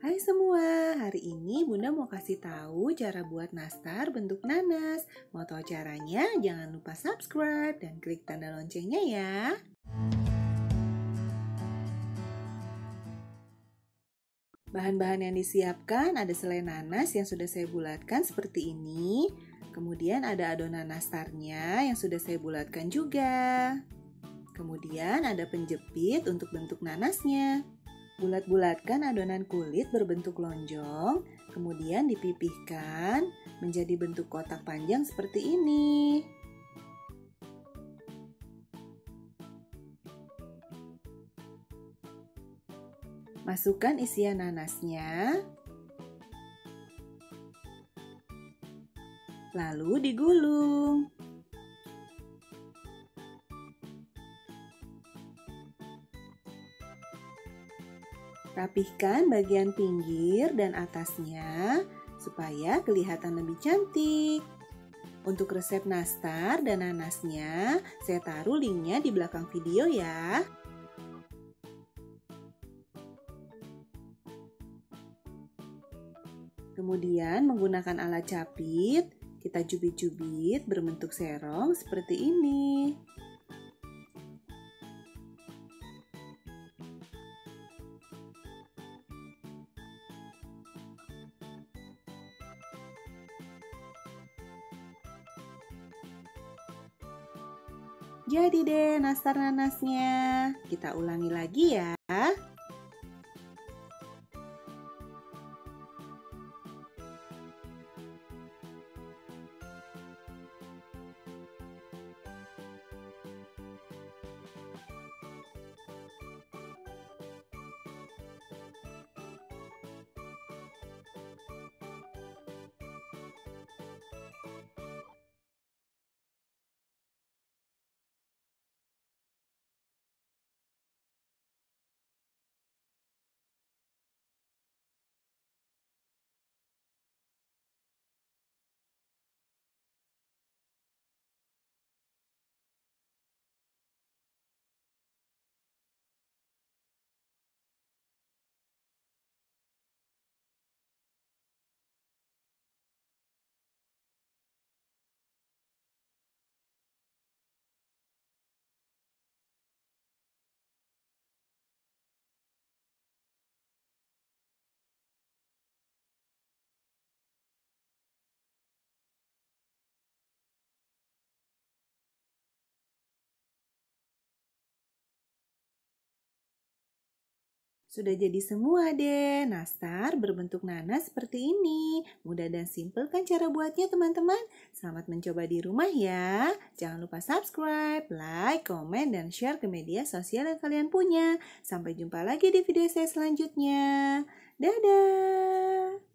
Hai semua, hari ini Bunda mau kasih tahu cara buat nastar bentuk nanas. Mau tahu caranya? Jangan lupa subscribe dan klik tanda loncengnya ya. Bahan-bahan yang disiapkan ada selai nanas yang sudah saya bulatkan seperti ini. Kemudian ada adonan nastarnya yang sudah saya bulatkan juga. Kemudian ada penjepit untuk bentuk nanasnya. Bulat-bulatkan adonan kulit berbentuk lonjong, kemudian dipipihkan menjadi bentuk kotak panjang seperti ini. Masukkan isian nanasnya, lalu digulung. Rapihkan bagian pinggir dan atasnya supaya kelihatan lebih cantik. Untuk resep nastar dan nanasnya, saya taruh linknya di belakang video ya. Kemudian menggunakan alat capit, kita cubit-cubit berbentuk serong seperti ini. Jadi deh nastar nanasnya. Kita ulangi lagi ya. Sudah jadi semua deh, nastar berbentuk nanas seperti ini. Mudah dan simpel kan cara buatnya teman-teman? Selamat mencoba di rumah ya. Jangan lupa subscribe, like, komen, dan share ke media sosial yang kalian punya. Sampai jumpa lagi di video saya selanjutnya. Dadah!